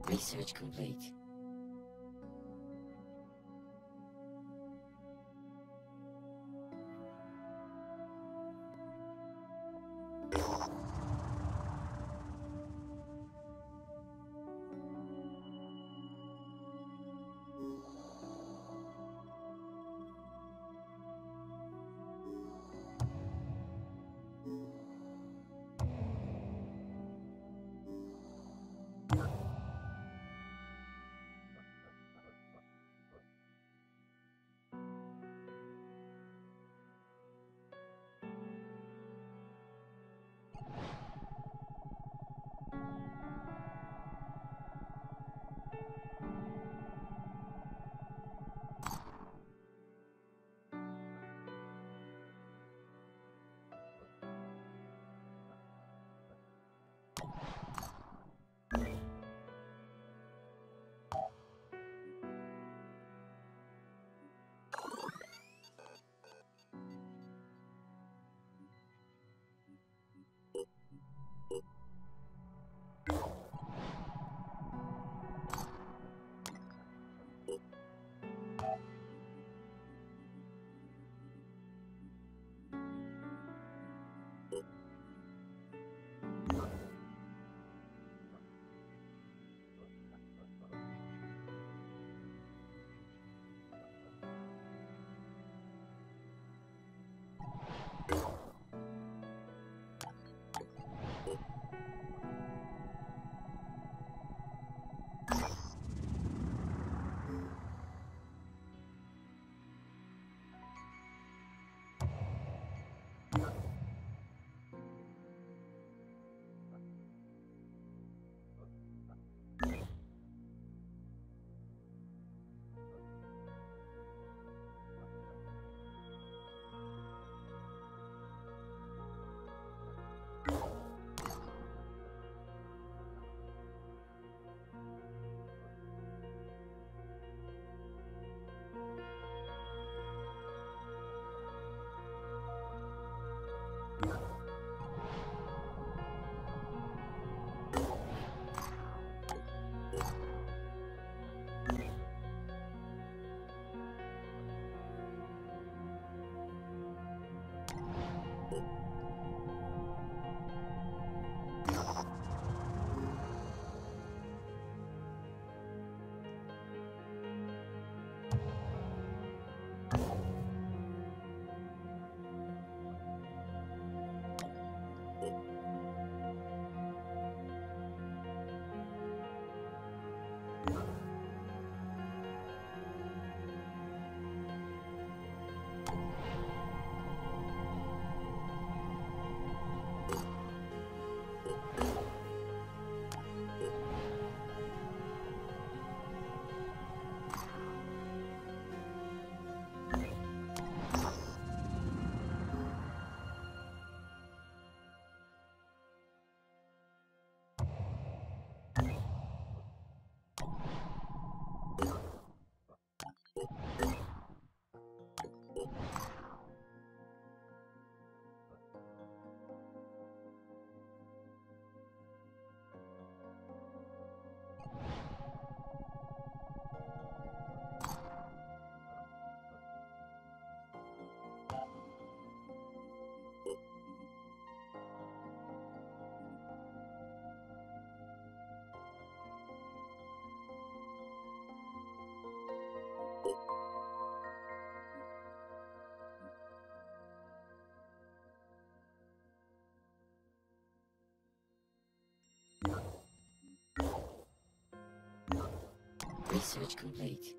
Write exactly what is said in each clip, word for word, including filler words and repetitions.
Research complete. Research complete.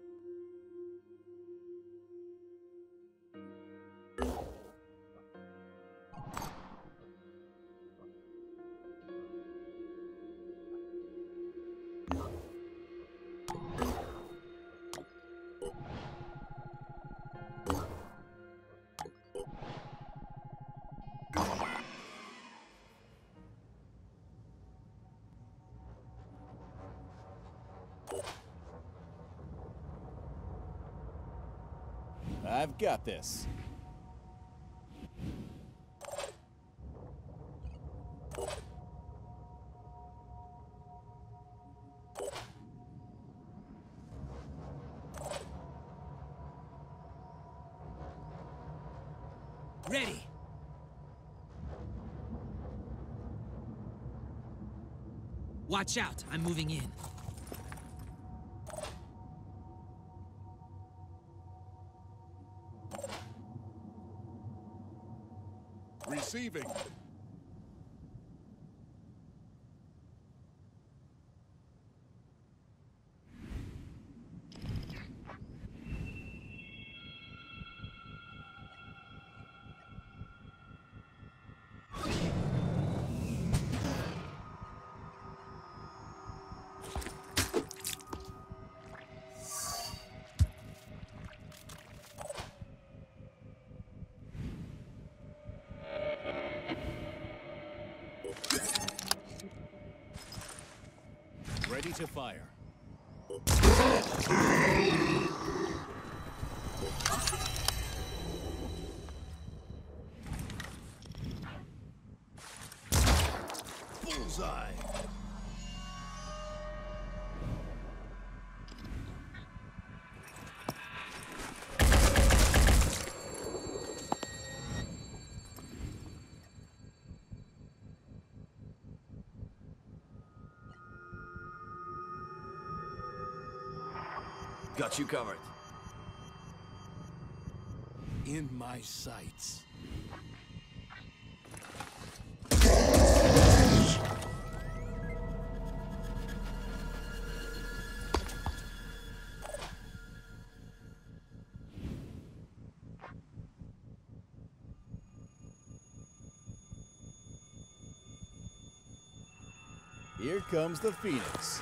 I've got this. Ready. Watch out, I'm moving in. Receiving. Ready to fire. Bullseye. Got you covered. In my sights. Here comes the Phoenix.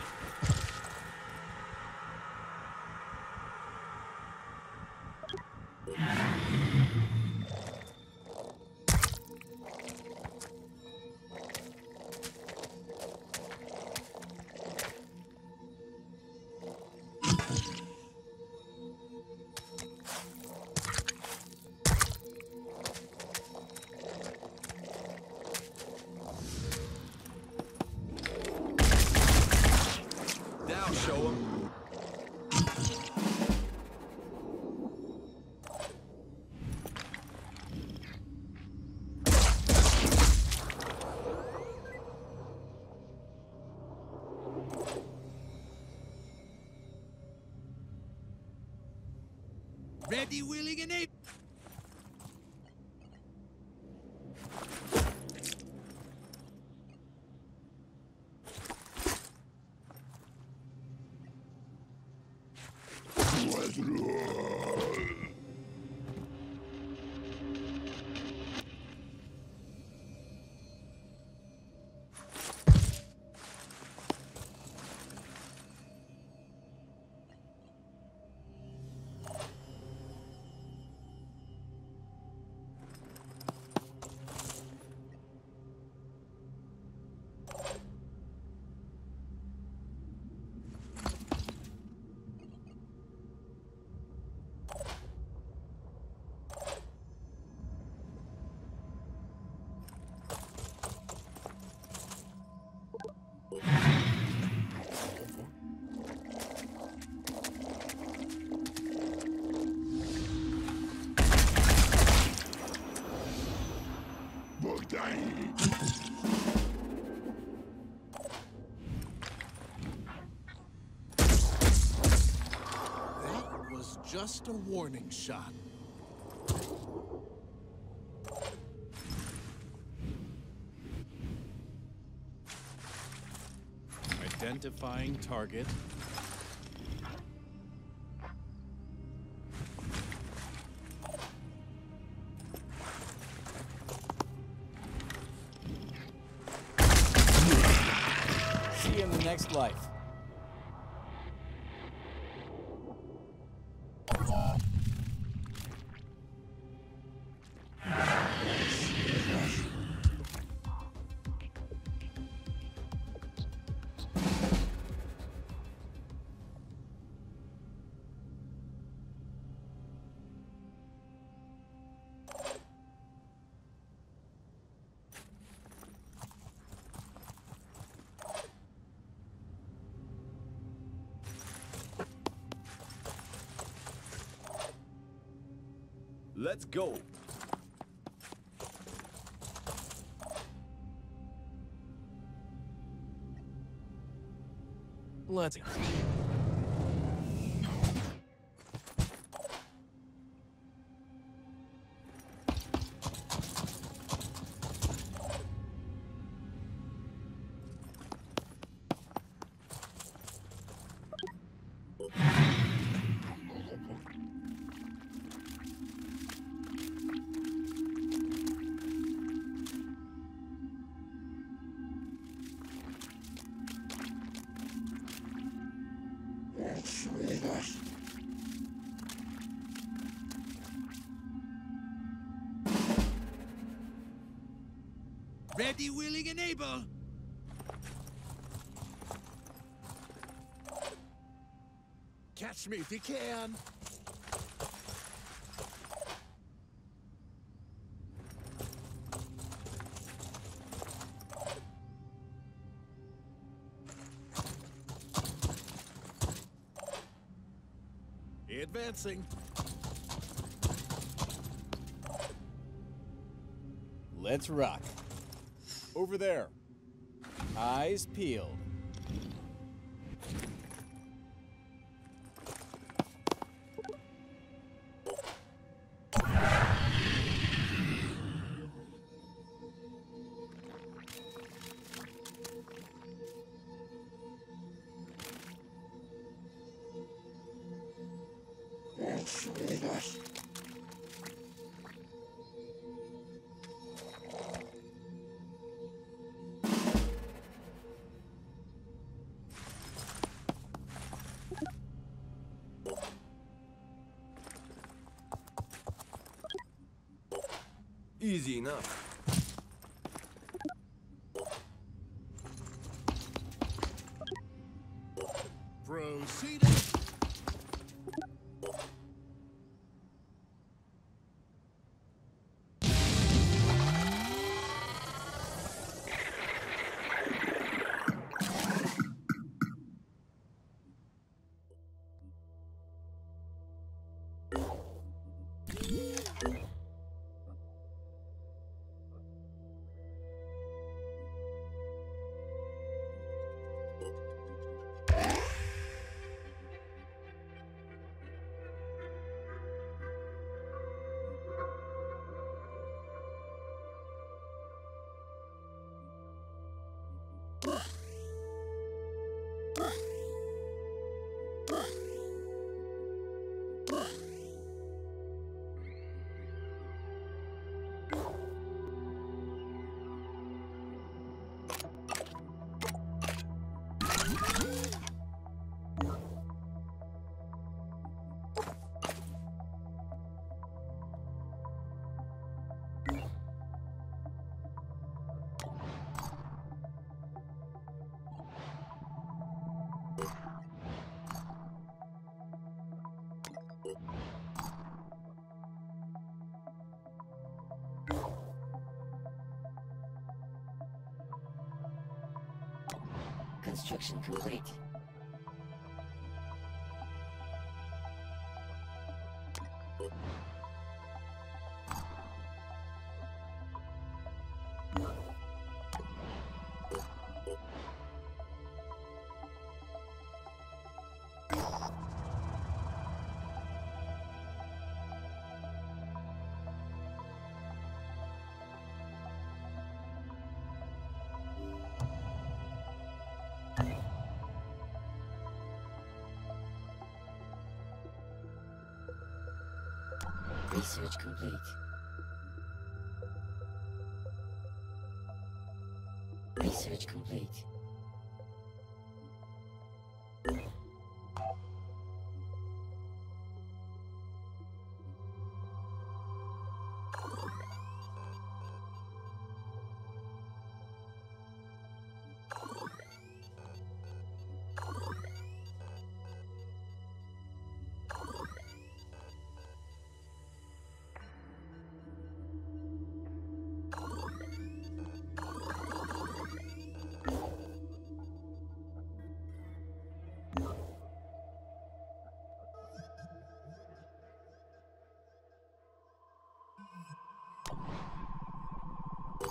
Now show 'em. Ready, willing, and able. That was just a warning shot. Identifying target. See you in the next life. Let's go. Let's go. Ready, willing, and able. Catch me if you can. Advancing. Let's rock. Over there. Eyes peeled. Easy enough. Proceeding. Construction complete. Research complete. Research complete.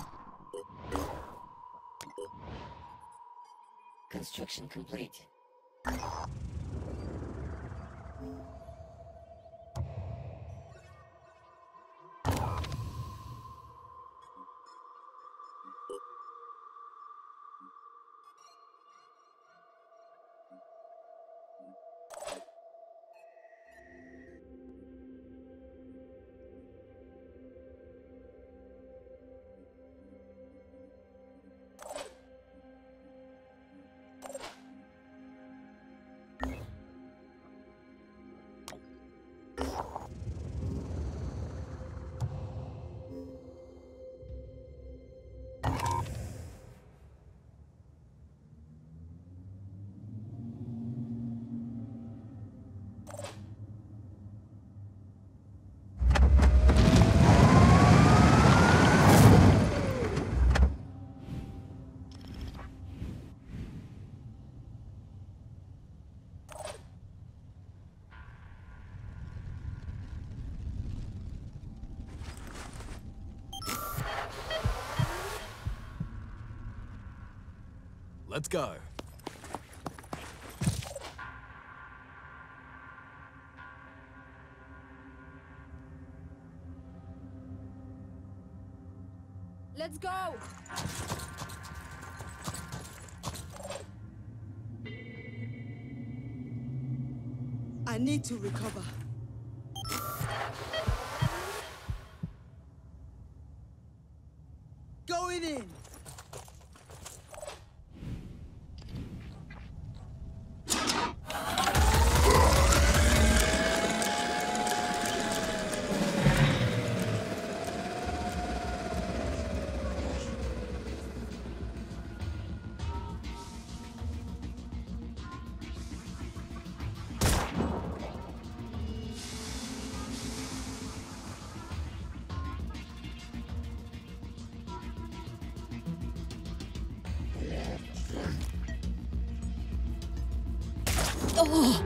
Construction complete. Let's go. Let's go! I need to recover. Going in! Oh!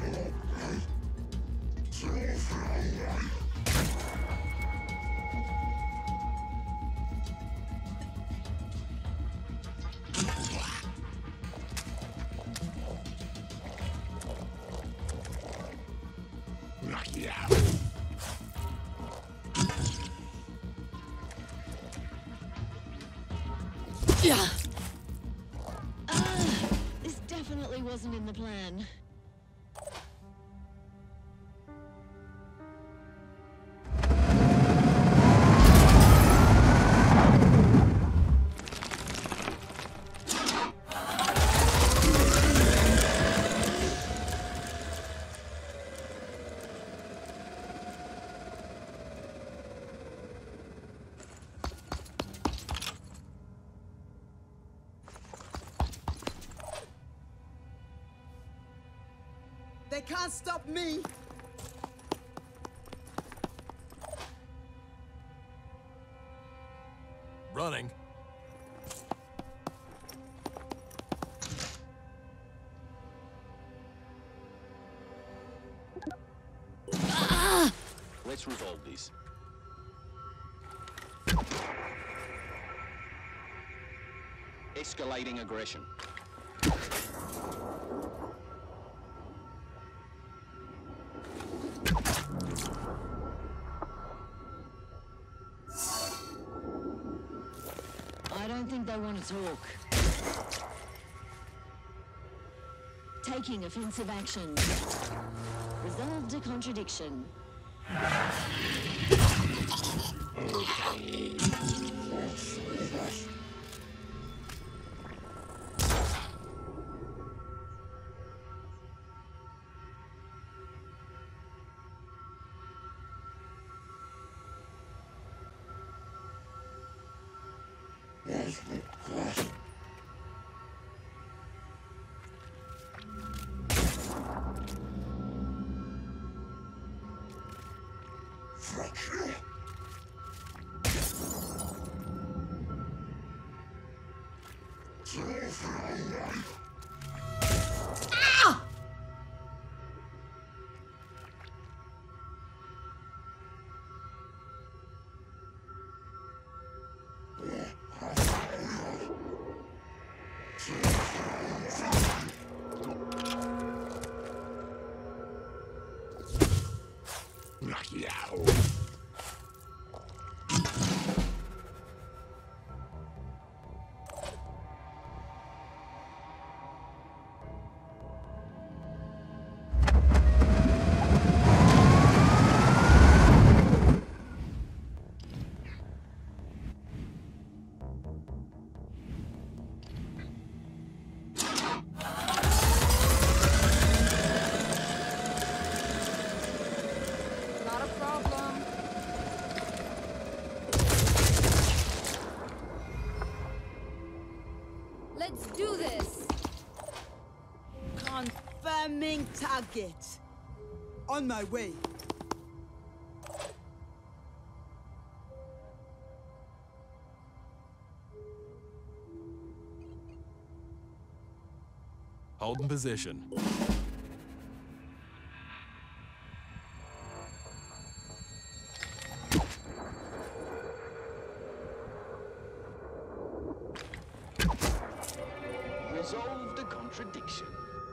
Yeah. Uh, this definitely wasn't in the plan. They can't stop me! Running. Let's resolve this. Escalating aggression. I don't think they want to talk. Taking offensive action. Resolved a contradiction. Let's do this! Confirming target. On my way. Holding position. Resolve the contradiction.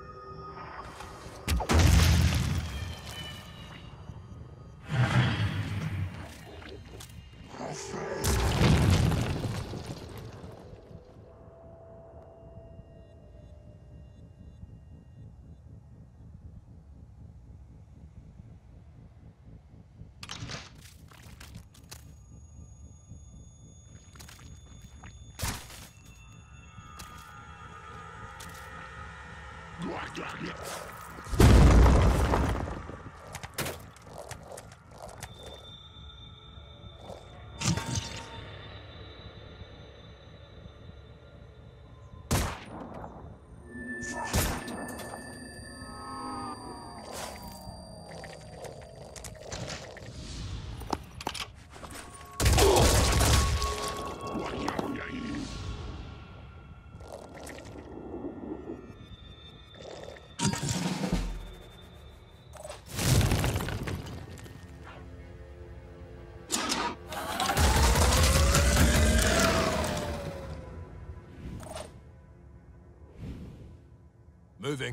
Moving.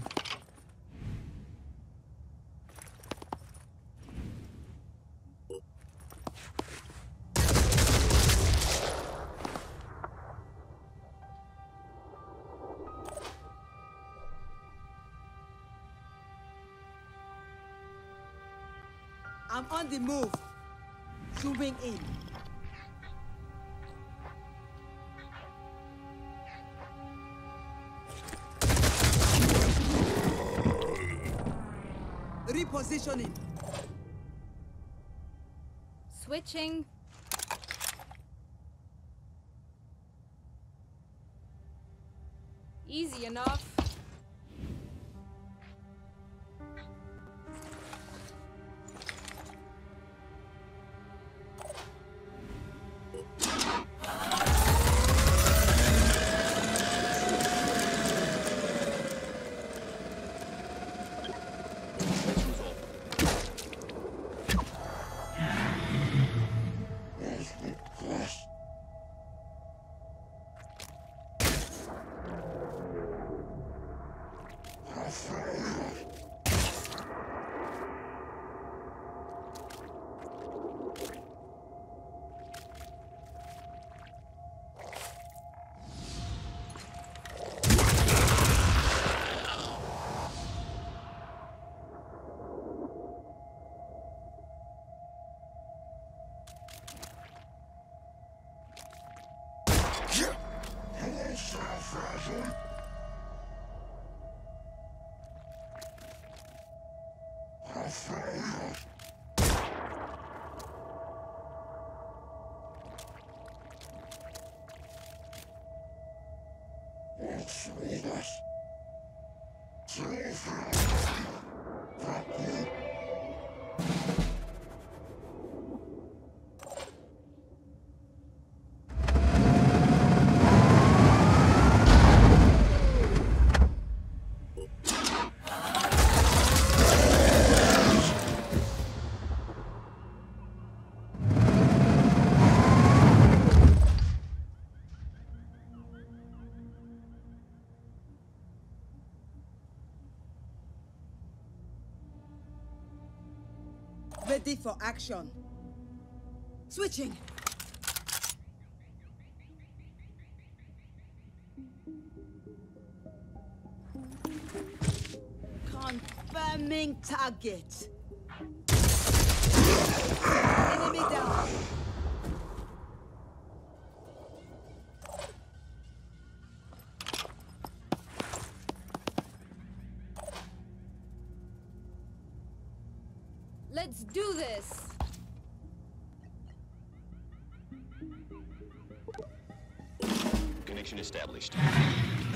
I'm on the move. Zooming in. Repositioning. Switching. Easy enough. Ready for action. Switching. Confirming target. Enemy down. Let's do this! Connection established.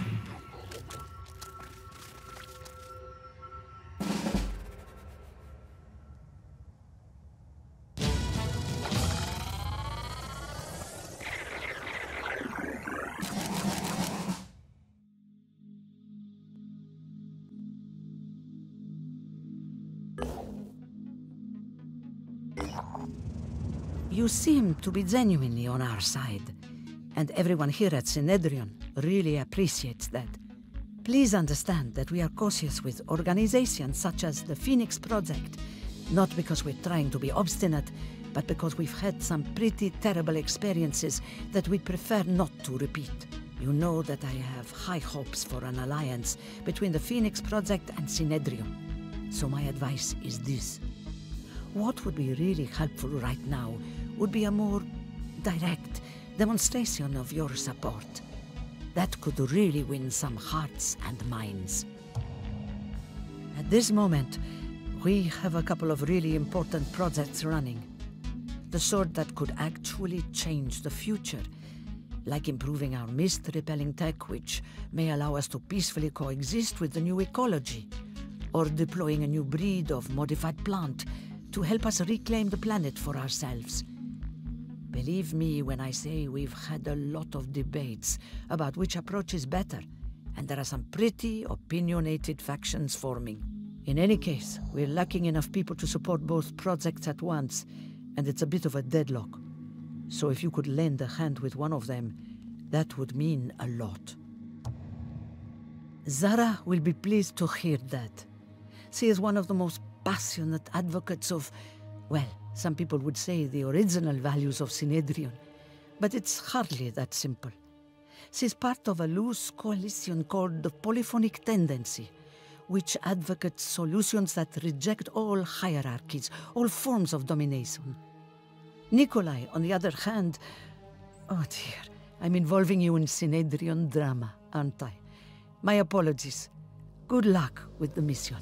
You seem to be genuinely on our side, and everyone here at Synedrion really appreciates that. Please understand that we are cautious with organizations such as the Phoenix Project, not because we're trying to be obstinate, but because we've had some pretty terrible experiences that we'd prefer not to repeat. You know that I have high hopes for an alliance between the Phoenix Project and Synedrion. So my advice is this. What would be really helpful right now would be a more direct demonstration of your support. That could really win some hearts and minds. At this moment, we have a couple of really important projects running. The sort that could actually change the future, like improving our mist-repelling tech, which may allow us to peacefully coexist with the new ecology, or deploying a new breed of modified plant to help us reclaim the planet for ourselves. Believe me when I say we've had a lot of debates about which approach is better, and there are some pretty opinionated factions forming. In any case, we're lacking enough people to support both projects at once, and it's a bit of a deadlock. So if you could lend a hand with one of them, that would mean a lot. Zara will be pleased to hear that. She is one of the most passionate advocates of, well, some people would say the original values of Synedrion, but it's hardly that simple. She's part of a loose coalition called the Polyphonic Tendency, which advocates solutions that reject all hierarchies, all forms of domination. Nikolai, on the other hand, oh dear, I'm involving you in Synedrion drama, aren't I? My apologies. Good luck with the mission.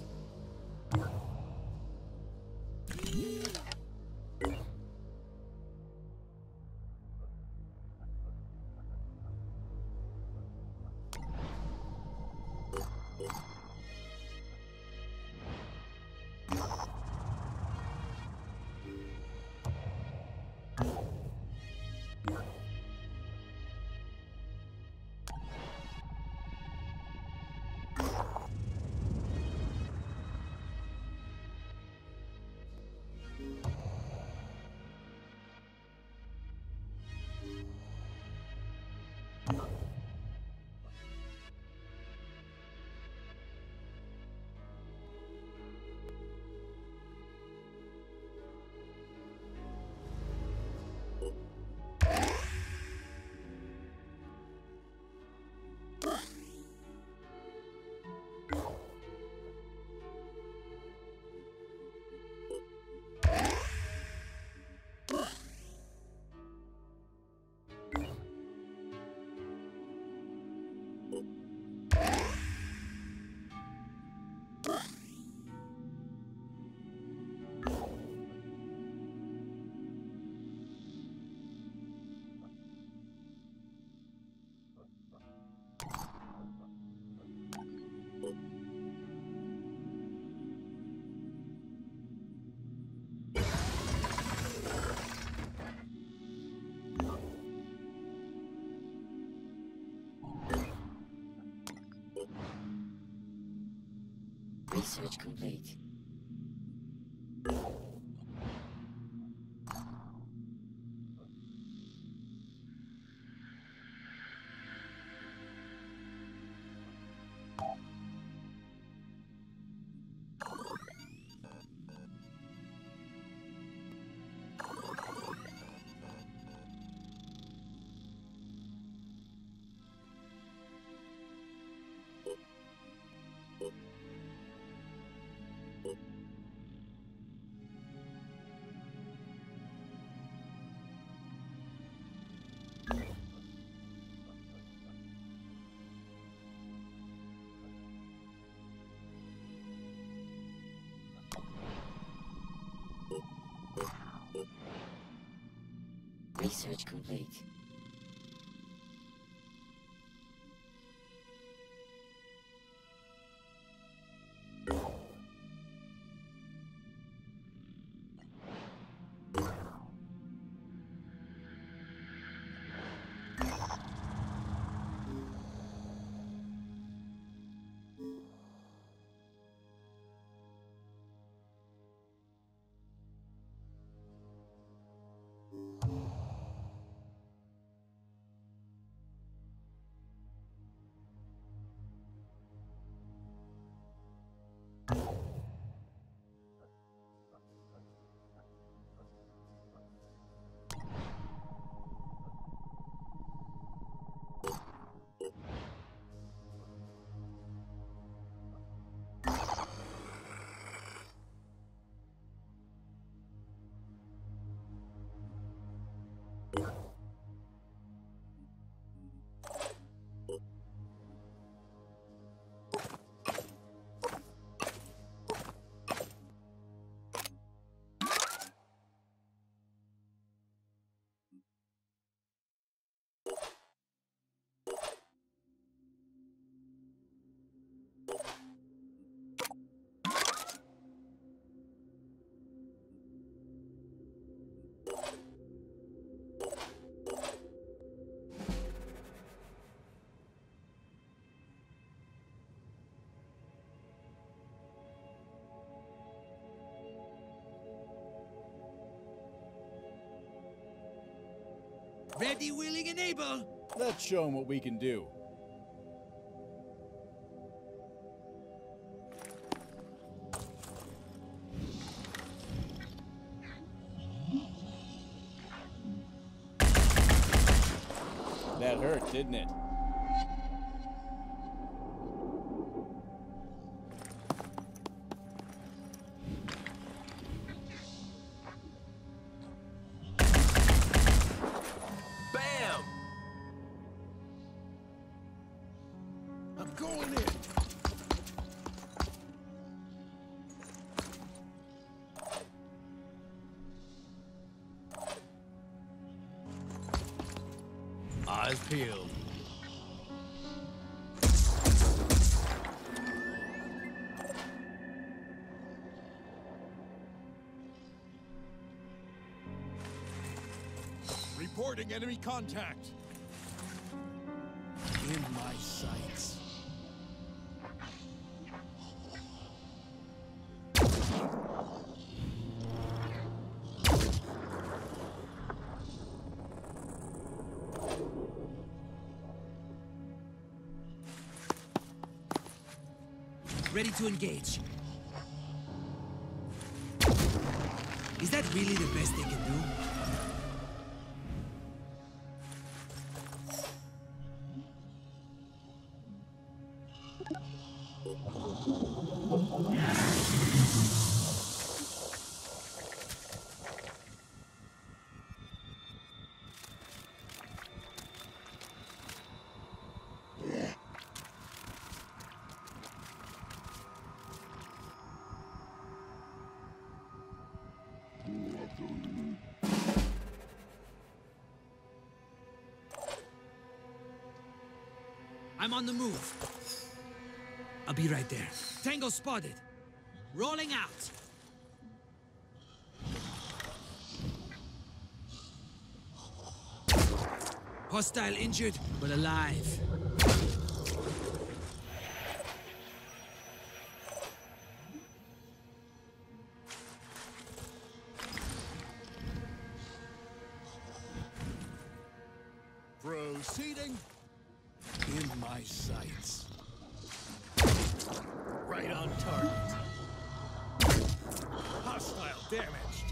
Research complete. Research complete. Ready, willing, and able. Let's show them what we can do. That hurt, didn't it? Bam! I'm going in. Eyes peeled. Reporting enemy contact. In my sights. Ready to engage. Is that really the best they can do? I'm on the move. I'll be right there. Tango spotted. Rolling out. Hostile injured, but alive. Proceeding. In my sights. Right on target. Hostile damaged.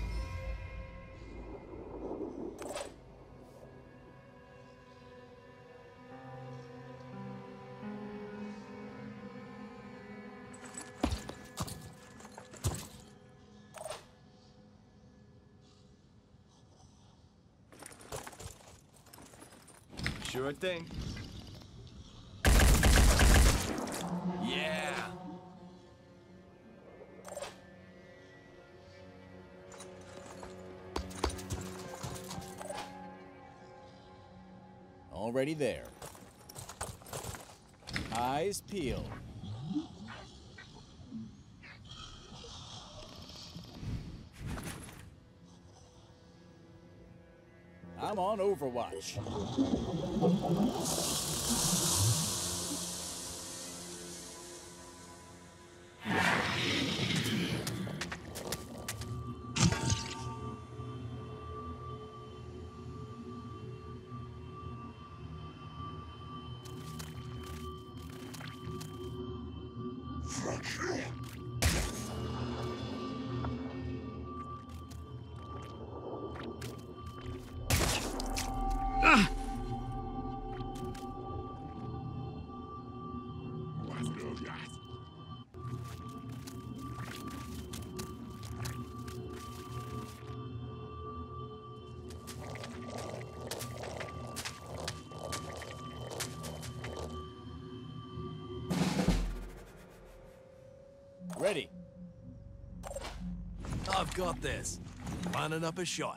Sure thing. Yeah. Already there. Eyes peeled. I'm on Overwatch. Ready. I've got this. Lining up a shot.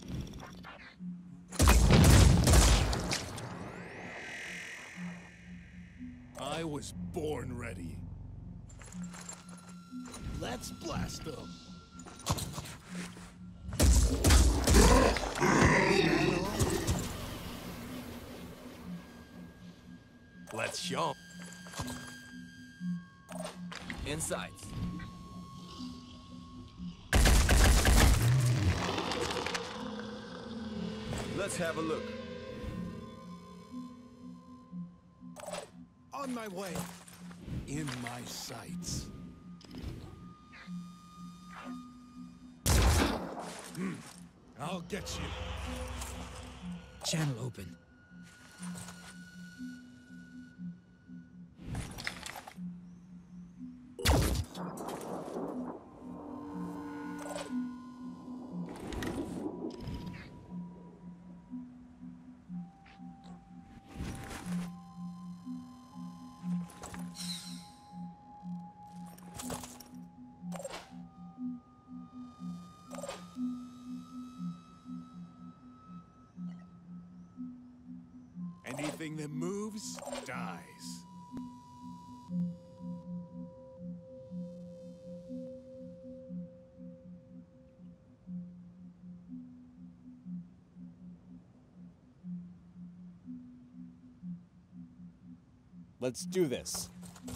I was born ready. Let's blast them. Let's show 'em. Inside. Let's have a look. On my way. In my sights. Hmm. I'll get you. Channel open. Anything that moves, dies. Let's do this.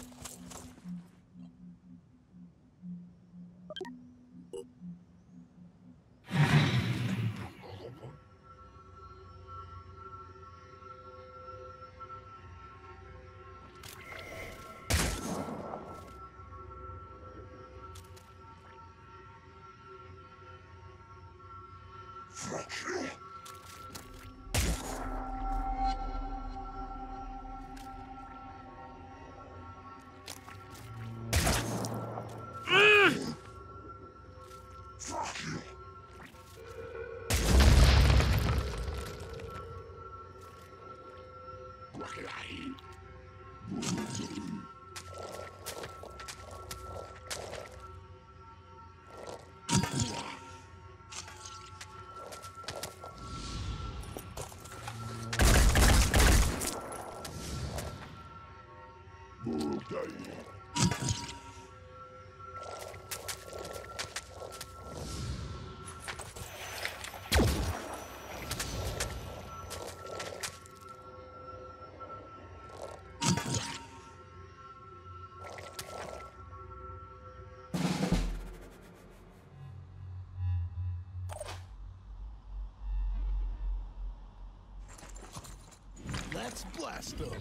Let's blast them.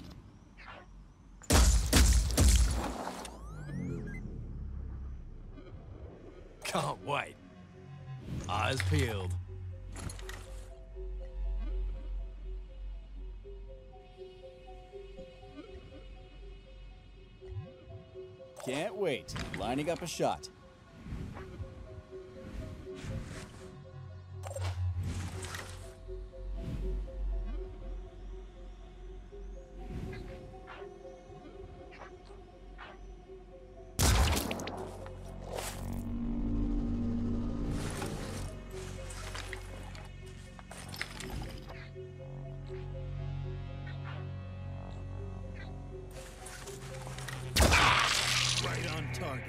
Can't wait. Eyes peeled. Can't wait. Lining up a shot. Right on target.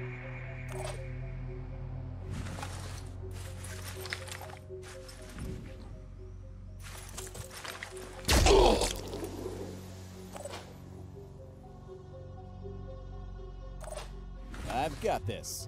I've got this.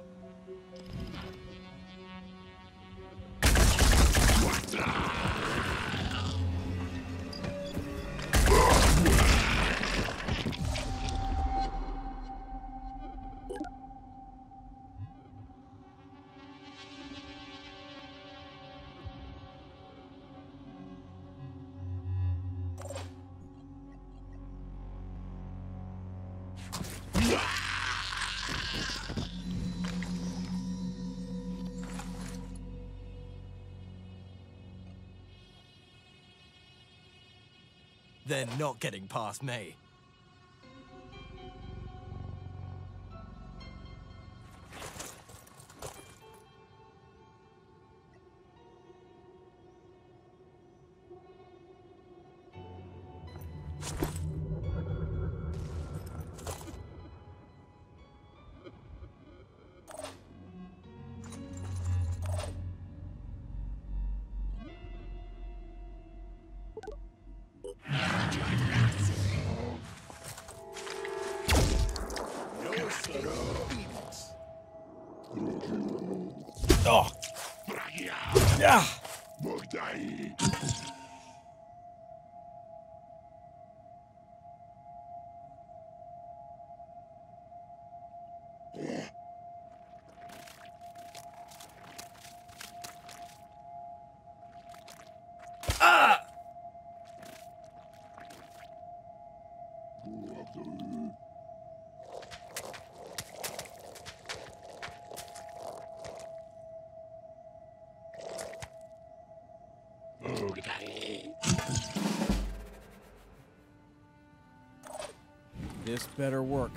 They're not getting past me. Oh. Yeah. This better work.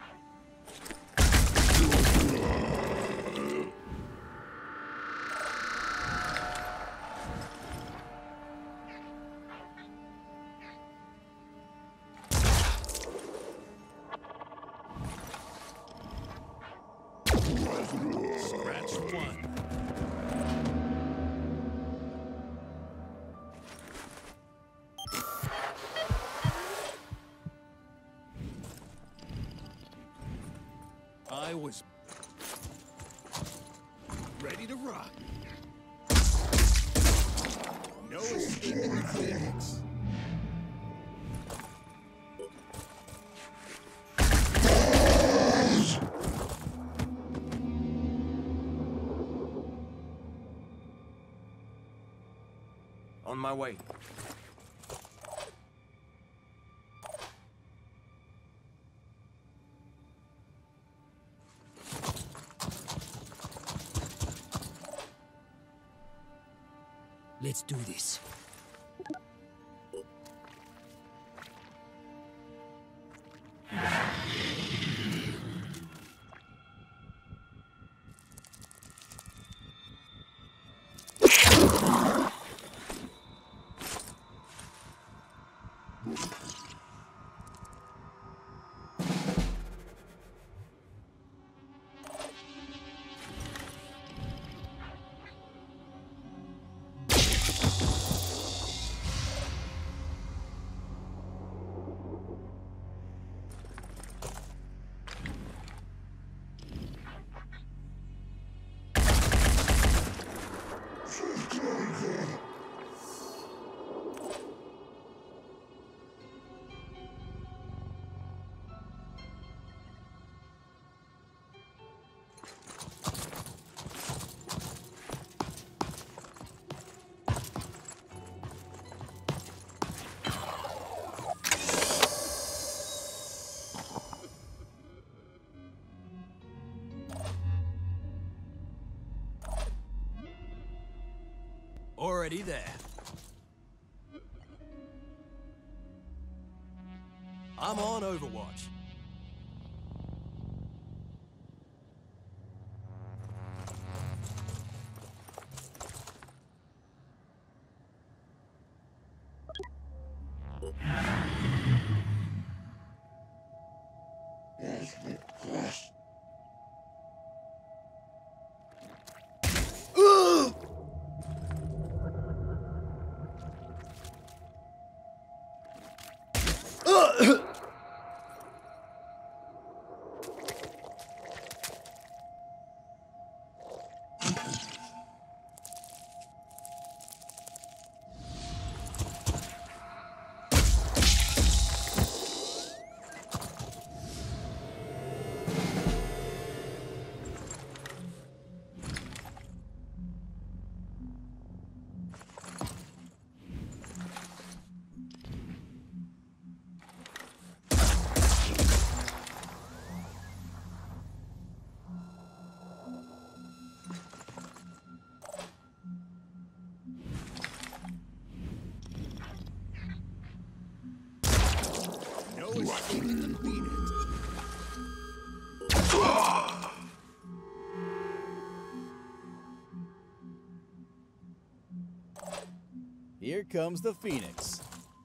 Scratch one. I was ready to rock. No escaping the Phoenix. On my way. Let's do this. Already there. I'm on Overwatch. Here comes the Phoenix.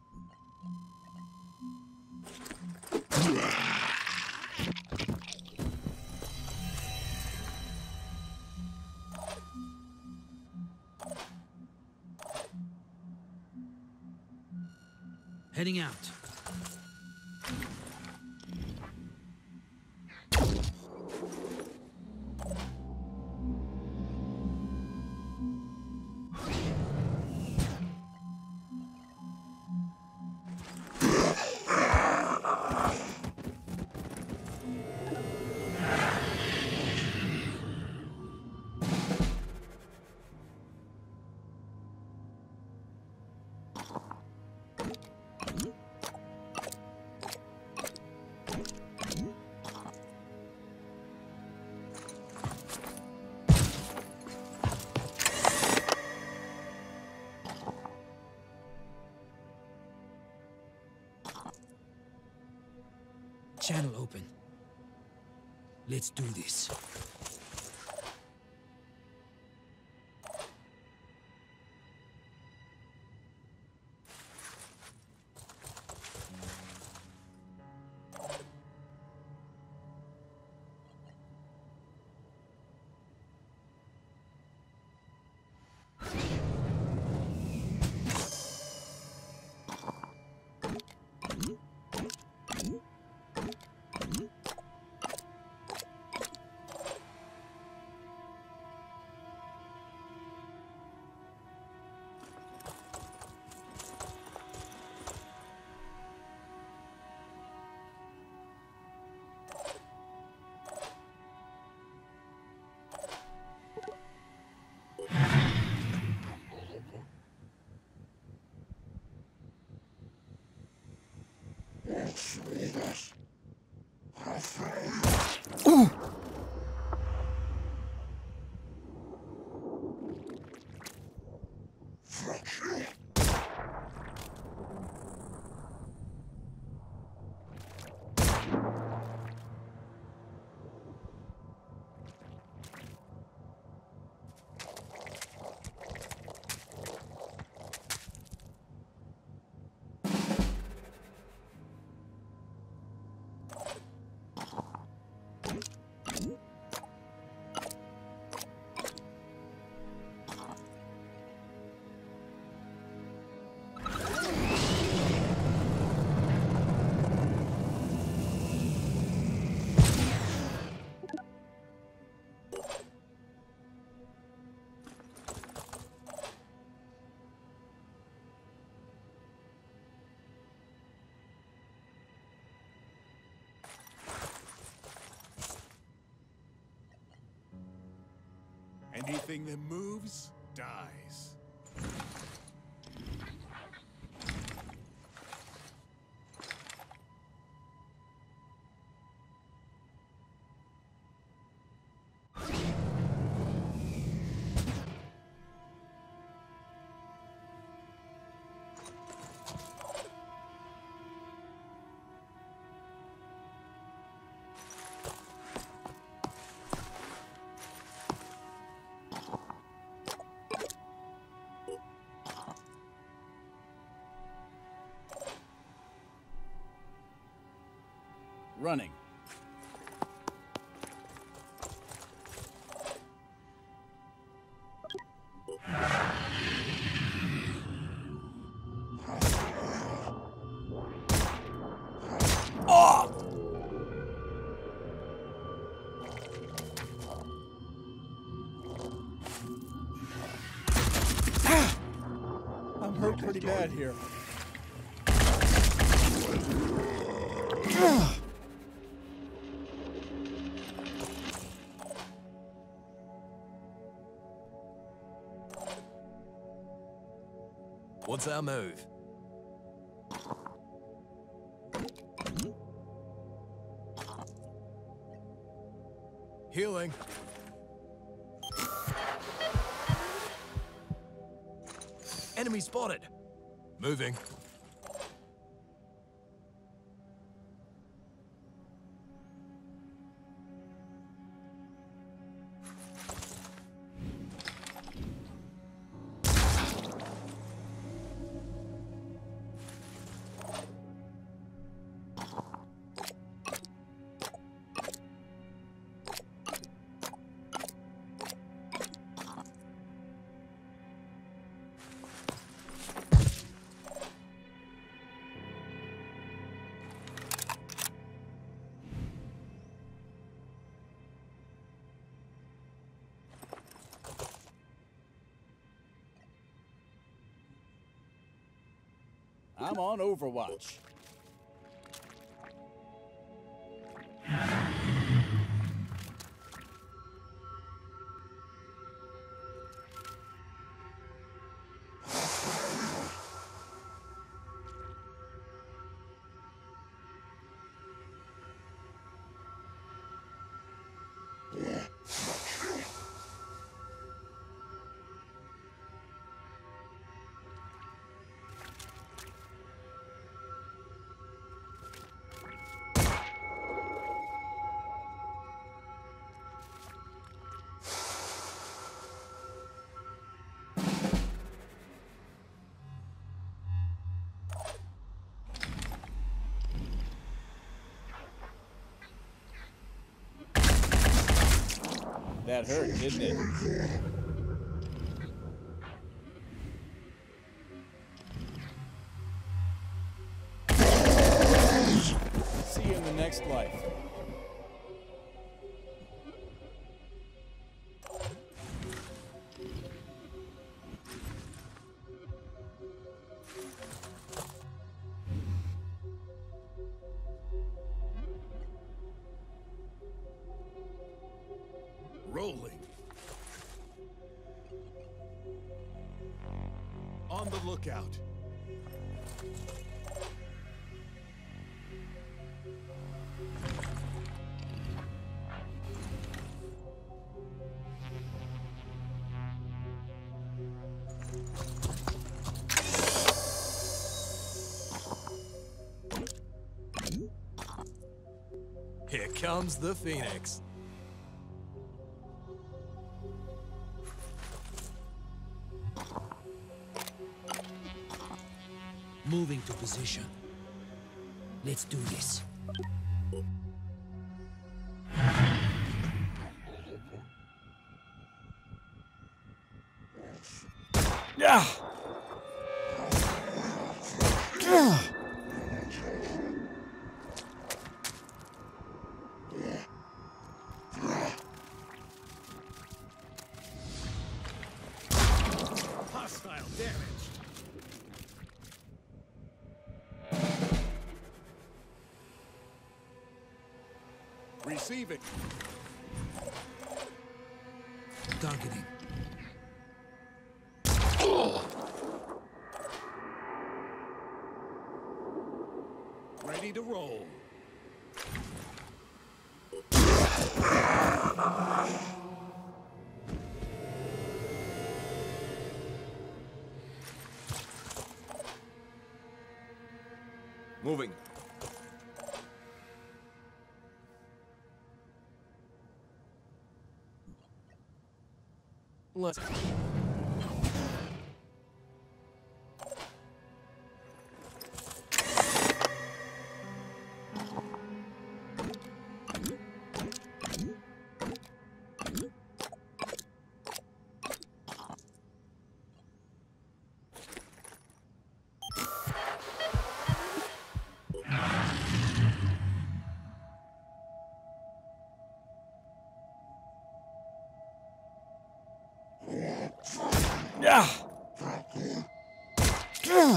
Heading out. channel open. Let's do this. Anything that moves, dies. Running. Oh! I'm hurt pretty bad here. What's our move? Healing. Enemy spotted. Moving. I'm on Overwatch. That hurt, didn't it? See you in the next life. Rolling. On the lookout. Here comes the Phoenix. Moving to position. Let's do this. Yeah. Yeah. Hostile damage. Receiving. Targeting. Ready to roll. Moving. Let's... Yeah. Yeah.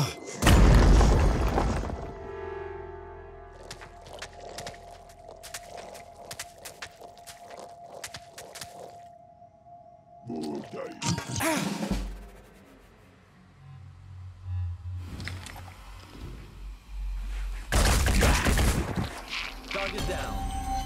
Target down.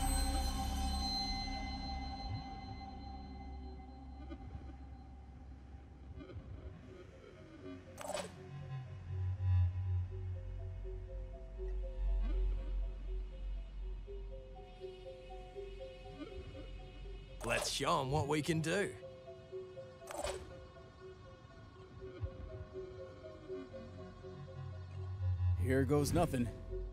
Let's show them what we can do. Here goes nothing.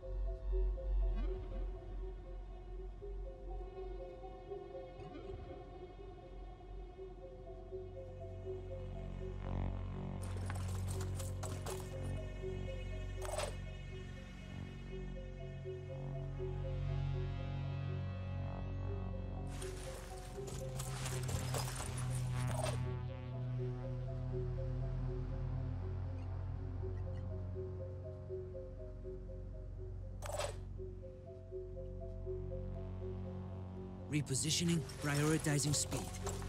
Repositioning, prioritizing speed.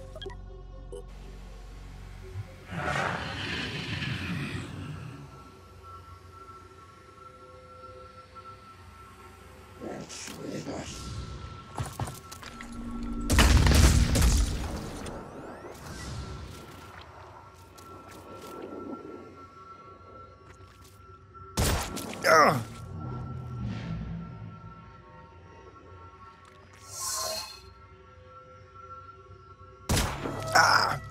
Ugh. Ah.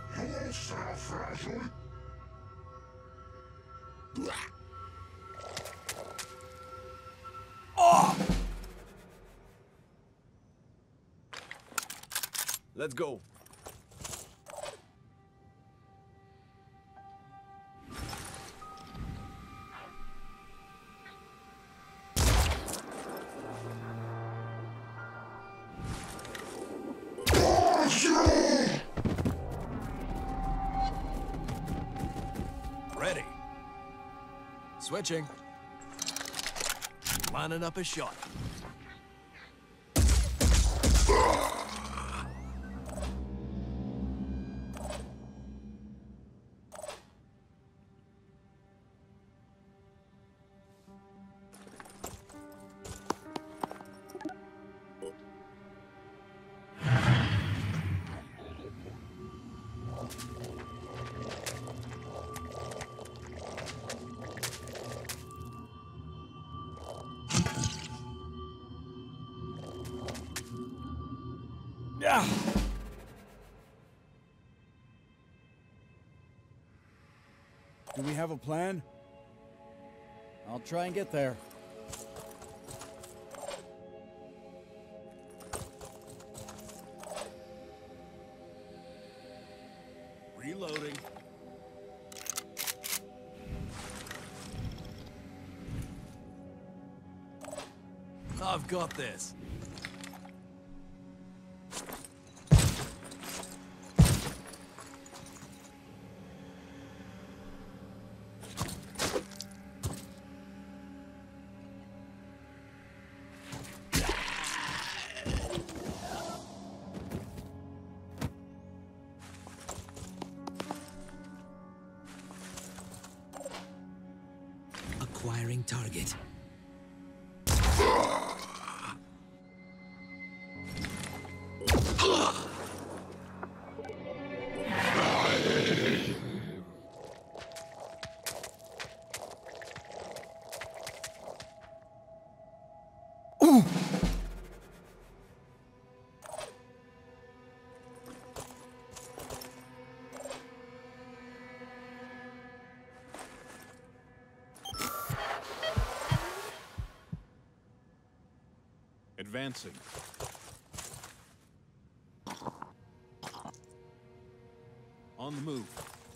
Oh. Let's go. Switching. Lining up a shot. Ah! Do we have a plan? I'll try and get there. Reloading. I've got this. Acquiring target. Advancing. On the move.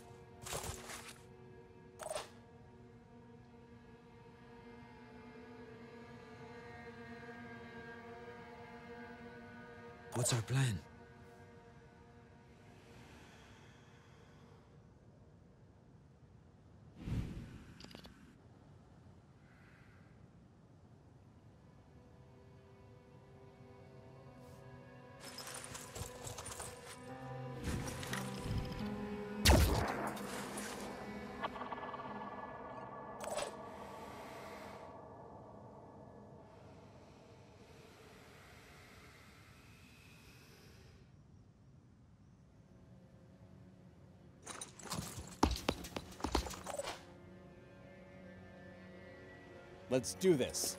What's our plan? Let's do this.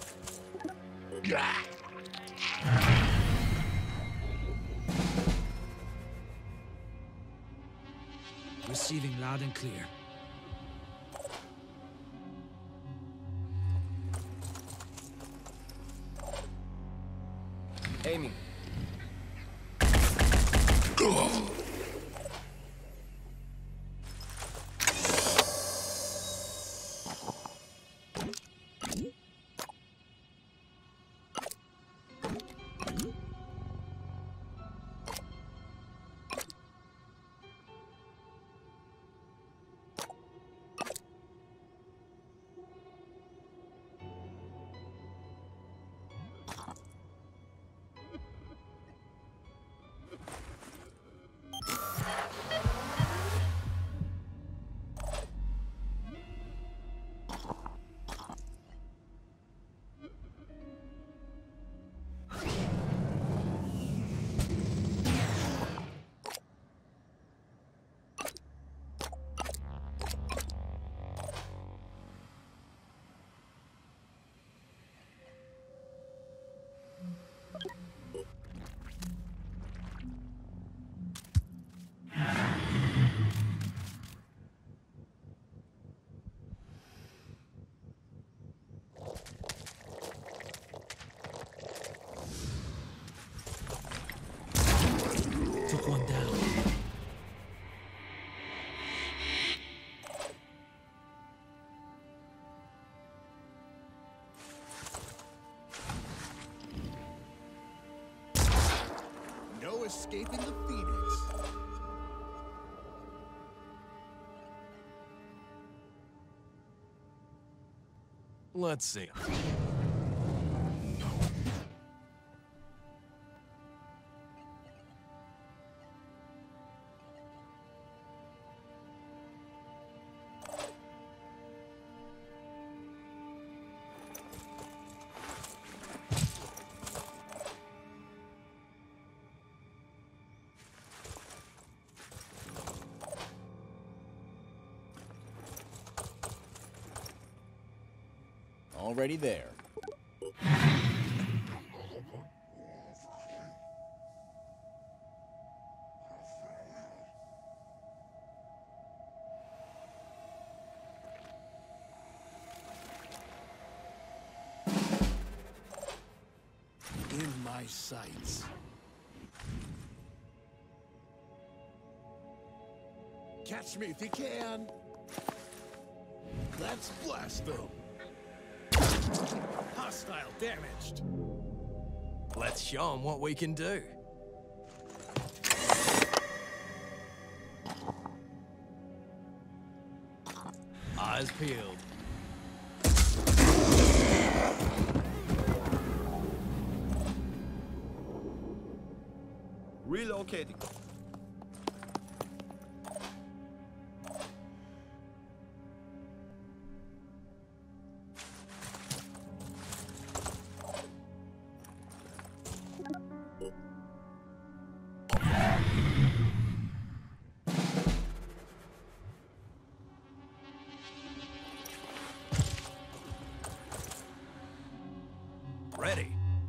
Receiving loud and clear. Aiming. Took one down. No escaping the Phoenix. Let's see. Already there. In my sights. Catch me if you can. Let's blast them. Hostile damaged. Let's show them what we can do. Eyes peeled. Relocating. Ready.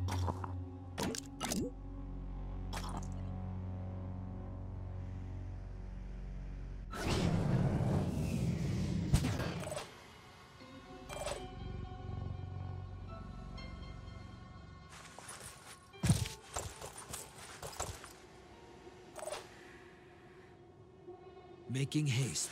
Making haste.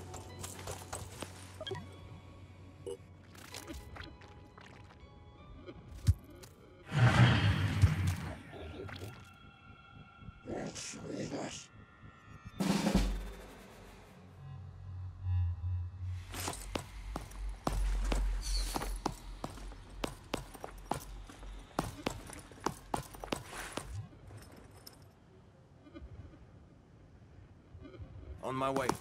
On my way.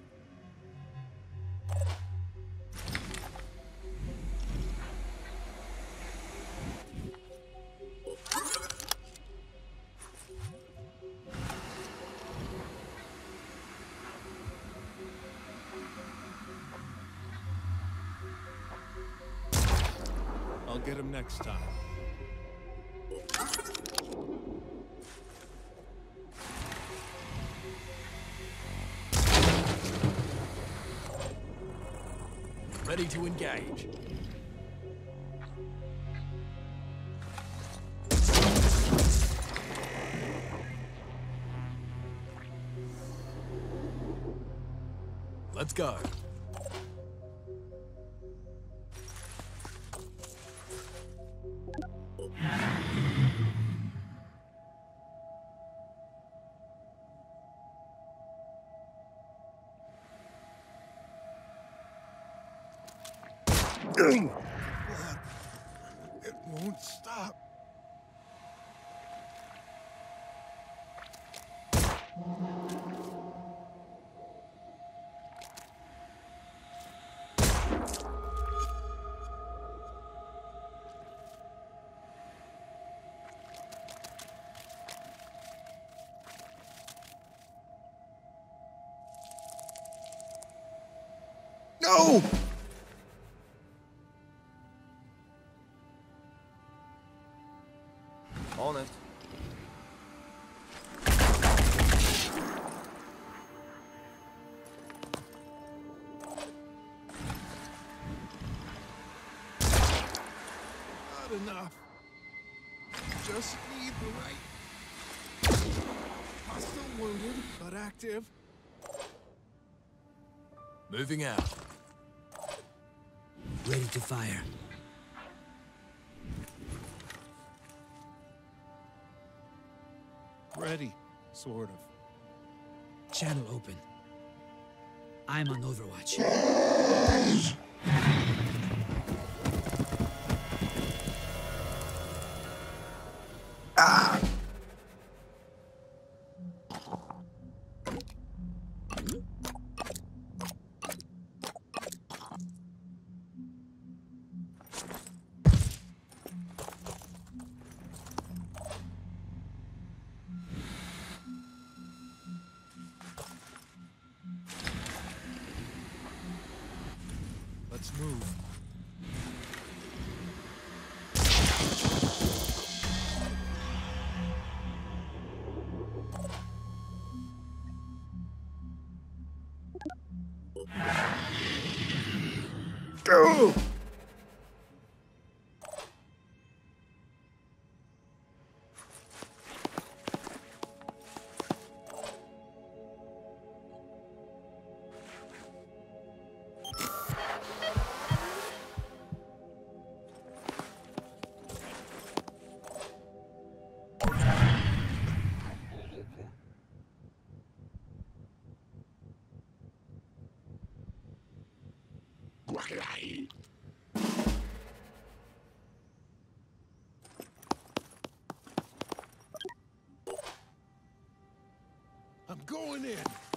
I'll get him next time. Ready to engage. Let's go. It won't stop. No! On it. Not enough. Just need the right. Hostile wounded, but active. Moving out. Ready to fire. Ready, sort of. Channel open. I'm on Overwatch. Ah! Let's move. Go! I'm going in.